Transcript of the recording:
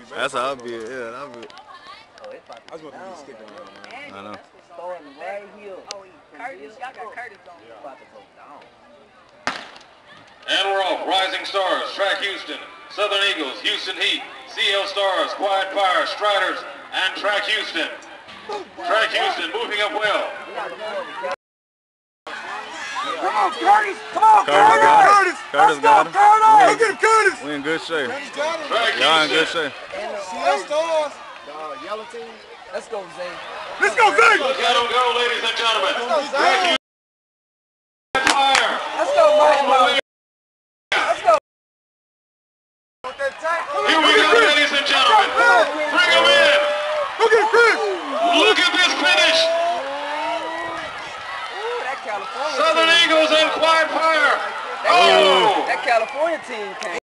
That's how I be. Yeah, I be. Oh, it's about to be skipping around, man. I know. Throwing right here. Oh, Curtis, y'all got Curtis on. It's about to go down. And we're off. Rising Stars, Track Houston, Southern Eagles, Houston Heat, CL Stars, Quiet Fire, Striders, and Track Houston. Track Houston moving up well. Come on, Curtis! Come on, Curtis got him. Go get him, Curtis! We in good shape. Track Y'all in Houston. good shape. CL Stars. Yellow team. Let's go, Zay. Let's go, Zay! Look at him go, ladies and gentlemen. Track Houston. Fire. Let's go, Mike. Let's go. Here we go, ladies and gentlemen. Bring him in. Look at Chris! Look at this finish. That California Southern team. Eagles and Quiet Fire. Oh! That California team came.